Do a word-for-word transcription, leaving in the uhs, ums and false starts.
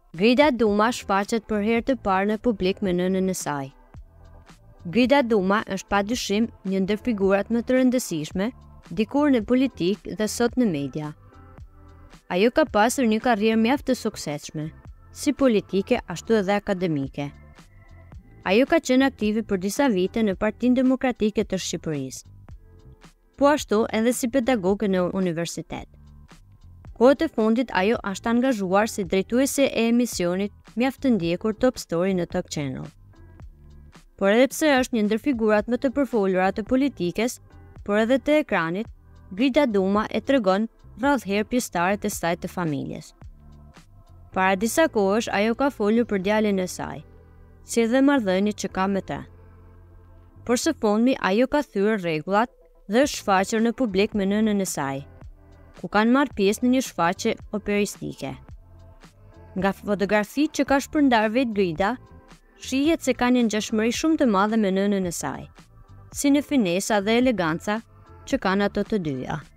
Grida Duma shfaqet për herë të parë në publik me nënën e saj. Grida Duma është padyshim një ndër figurat më të rëndësishme dikur në politik dhe sot në media. Ajo ka pasur një karrierë mjaft të suksesshme, si politike ashtu edhe akademike. Ajo ka qenë aktive për disa vite në Partinë Demokratike të Shqipërisë, po ashtu edhe si pedagoge në universitet. Kohët e fundit ajo është angazhuar si drejtuese e emisionit mjaft të ndjekur Top Story në Top Channel. Por edhe pse është një ndër figurat më të përfolura të politikës, por edhe të ekranit, Grida Duma e tregon rrallë herë pjesëtarët e saj të familjes. Para disa kohësh ajo ka folur për djalin e saj, si edhe marrëdhëniet që ka me të. Por së fundmi ajo ka thyer rregullat dhe është shfaqur në publik me nënën e saj, ku kanë marrë pjesë në një shfaqje operistike. Nga fotografitë që ka shpërndar vetë Grida, shihet se ka një ngjashmëri shumë të madhe me nënën e saj, si në finesa dhe eleganca që kanë ato të dyja.